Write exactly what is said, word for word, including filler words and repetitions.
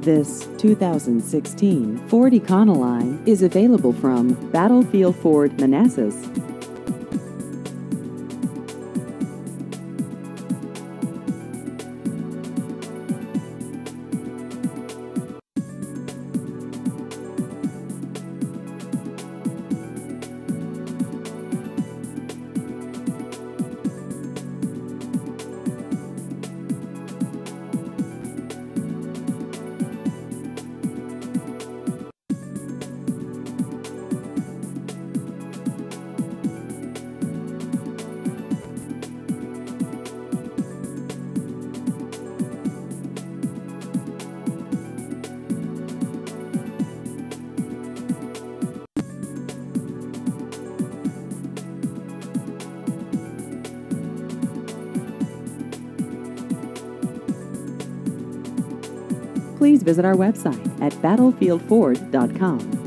This two thousand sixteen Ford Econoline is available from Battlefield Ford Manassas. Please visit our website at battlefield ford dot com.